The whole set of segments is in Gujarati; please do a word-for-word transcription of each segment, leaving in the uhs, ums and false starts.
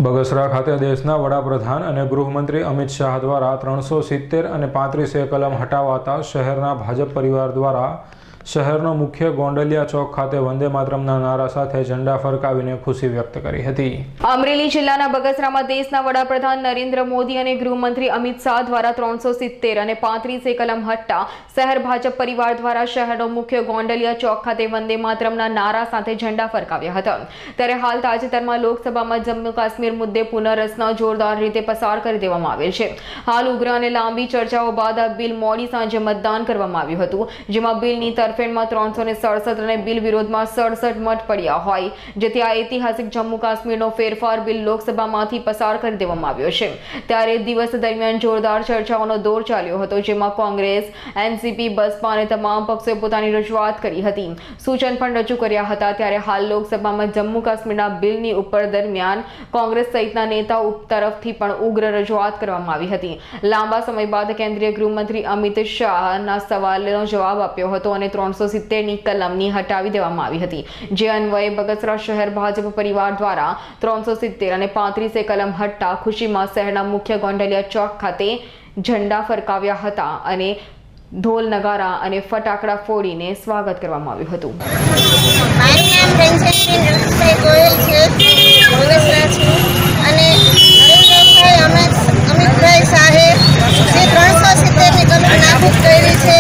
બગસરા ખાતે દેશના વડાપ્રધાન અને ગૃહમંત્રી અમિત શાહ દ્વારા ત્રણસો સિત્તેર અને પાંત્રીસ એ કલમ હટાવાતા શહેરના ભાજપ પરિવાર દ્વારા શહેરનો મુખ્ય ગોંડલિયા ચોક ખાતે વંદે માતરમના નારા સાથે ઝંડા ફરકાવીને ખુશી વ્યક્ત કરી હતી। અમરેલી જિલ્લાના બગસરામાં દેશના વડાપ્રધાન નરેન્દ્ર મોદી અને ગૃહમંત્રી અમિત શાહ દ્વારા ત્રણસો સિત્તેર અને પાંત્રીસ એ કલમ હટતા શહેર ભાજપ પરિવાર દ્વારા શહેરનો મુખ્ય ગોંડલિયા ચોક ખાતે વંદે માતરમના નારા સાથે ઝંડા ફરકાવ્યા હતા। ત્યારે હાલ તાજેતરમાં લોકસભામાં જમ્મુ કાશ્મીર મુદ્દે પુનઃરચના જોરદાર રીતે પસાર કરી દેવામાં આવેલ છે। હાલ ઉગ્ર અને લાંબી ચર્ચાઓ બાદ આ બિલ મોડી સાંજે મતદાન કરવામાં આવ્યું હતું, જેમાં બિલની તરફેણમાં ત્રણસો ને સડસઠ અને બિલ વિરોધમાં સડસઠ મત પડ્યા હોય, જેથી આ ઐતિહાસિક જમ્મુ કાશ્મીરનો ફેરફાર બિલ લોકસભામાંથી પસાર કરી દેવામાં આવ્યો છે। ત્યારે દિવસ દરમિયાન જોરદાર ચર્ચાઓનો દોર ચાલ્યો હતો, જેમાં કોંગ્રેસ, એનસીપી, બસપા અને તમામ પક્ષોએ પોતાની રજૂઆત કરી હતી, સૂચન પણ રજૂ કર્યા હતા। ત્યારે હાલ લોકસભામાં જમ્મુ કાશ્મીરના બિલની ઉપર દરમિયાન કોંગ્રેસ સહિતના નેતાઓ તરફથી પણ ઉગ્ર રજૂઆત કરવામાં આવી હતી। લાંબા સમય બાદ કેન્દ્રીય ગૃહમંત્રી અમિત શાહના સવાલનો જવાબ આપ્યો હતો અને ત્રણસો સિત્તેર ની કલમની હટાવી દેવામાં આવી હતી, જે અન્વયે બગસરા શહેર ભાજપ પરિવાર દ્વારા ત્રણસો સિત્તેર અને પાંત્રીસ એ કલમ હટતા ખુશીમાં શહેરના મુખ્ય ગોંડલિયા ચોક ખાતે ઝંડા ફરકાવ્યા હતા અને ઢોલ નગારા અને ફટાકડા ફોડીને સ્વાગત કરવામાં આવ્યું હતું। મારું નામ રંજનબેન રઘુભાઈ ગોયલ છે, બગસરા છું અને નરેન્દ્રભાઈ અમિતભાઈ શાહે જે ત્રણસો સિત્તેર ની કલમ નાબૂદ કરી છે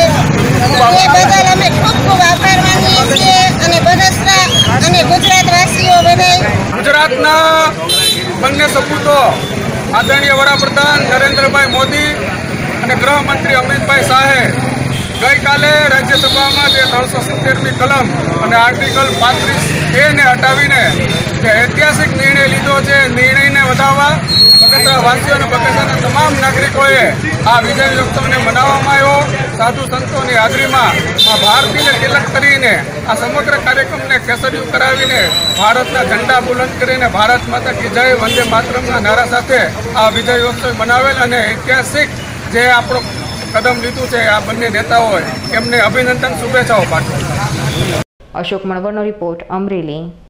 એ બદલ અમે ખૂબ ખૂબ આભાર માનીએ છીએ અને બગસરા અને ગુજરાતવાસીઓ બધા ગુજરાતના બંને સપૂતો આદરણીય વડાપ્રધાન નરેન્દ્રભાઈ મોદી અને ગૃહમંત્રી અમિતભાઈ શાહે ગઈકાલે રાજ્યસભામાં જે ત્રણસો સિત્તેરની કલમ અને આર્ટિકલ પાંત્રીસ એ ને હટાવીને જે ઐતિહાસિક નિર્ણય લીધો છે, નિર્ણયને વધાવવા બગસરા વાસીઓ અને બગસરાના તમામ નાગરિકોએ આ વિજય ઉત્સવને મનાવવામાં આવ્યો। સાધુ સંતોની હાજરીમાં આ ભારતીય તિલક કરીને આ સમગ્ર કાર્યક્રમને કેસરિયું કરાવીને ભારતના ઝંડા બુલંદ કરીને ભારત માતા કી જય વંદે માતરમના નારા સાથે આ વિજય ઉત્સવ મનાવેલ અને ઐતિહાસિક જે આપણો કદમ લીધું છે આ બંને નેતાઓએ એમને અભિનંદન, શુભેચ્છાઓ પાઠવું। અશોક મણવરનો રિપોર્ટ, અમરેલી।